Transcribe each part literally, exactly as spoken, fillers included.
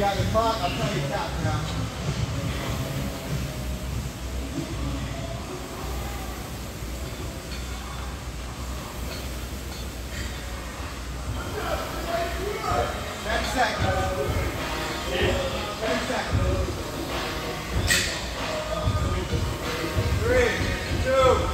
got the clock, I'll tell you tap now. Ten seconds. Ten seconds. Three, two,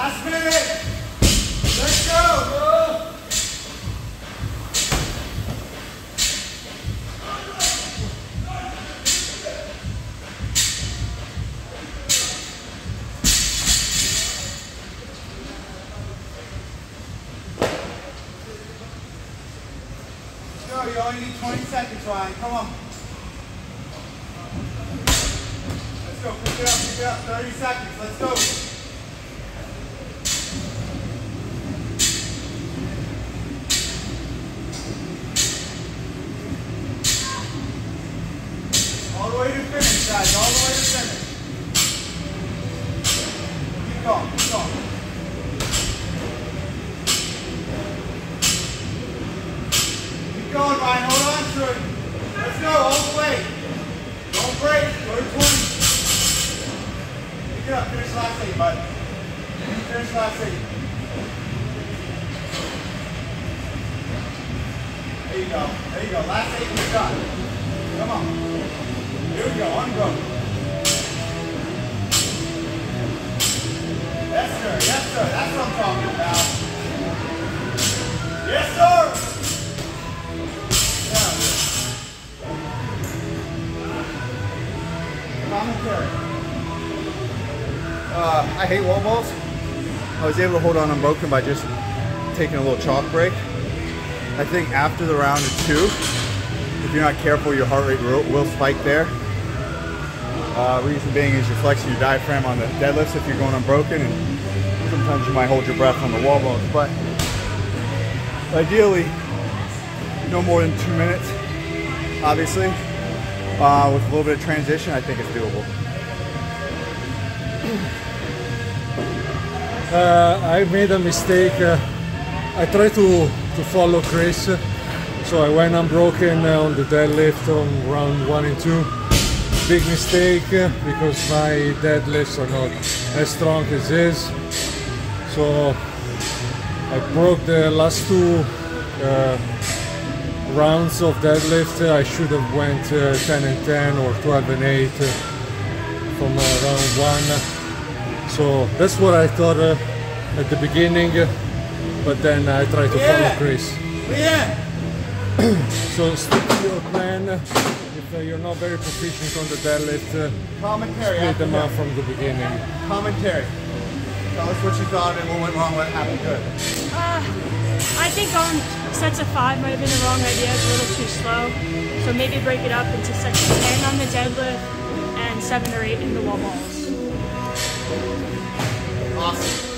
Last minute. Let's go. Let's go. You only need twenty seconds, Ryan. Come on. Let's go. Pick it up. Pick it up. thirty seconds. Let's go. All the way to finish, guys. All the way to finish. Keep going. Keep going. Keep going, Ryan. Hold on to it. Let's go. All the way. Don't break. Go to twenty. Pick it up. Finish last eight, bud. Finish last eight. There you go. There you go. Last eight we got. Come on. Here we go, unbroken. Yes, sir, yes, sir. That's what I'm talking about. Yes, sir. Yeah. Commentary. Uh, I hate wall balls. I was able to hold on unbroken by just taking a little chalk break. I think after the round of two, if you're not careful, your heart rate will, will spike there. Uh, reason being is you're flexing your diaphragm on the deadlifts if you're going unbroken, and sometimes you might hold your breath on the wall balls. But ideally, no more than two minutes. Obviously, uh, with a little bit of transition, I think it's doable. Uh, I made a mistake. Uh, I tried to to follow Chris, so I went unbroken uh, on the deadlift on round one and two. Big mistake uh, because my deadlifts are not as strong as his. So I broke the last two uh, rounds of deadlift. I should have went uh, ten and ten or twelve and eight uh, from uh, round one. So that's what I thought uh, at the beginning, uh, but then I tried to yeah. follow Chris. Yeah. So stick to your plan. If uh, you're not very proficient on the deadlift, uh, Commentary split them that. up from the beginning. Commentary. Tell us what you thought and what went wrong, what happened good. Uh, I think going sets of five might have been the wrong idea. It's a little too slow. So maybe break it up into sets of ten on the deadlift and seven or eight in the wall balls. Awesome.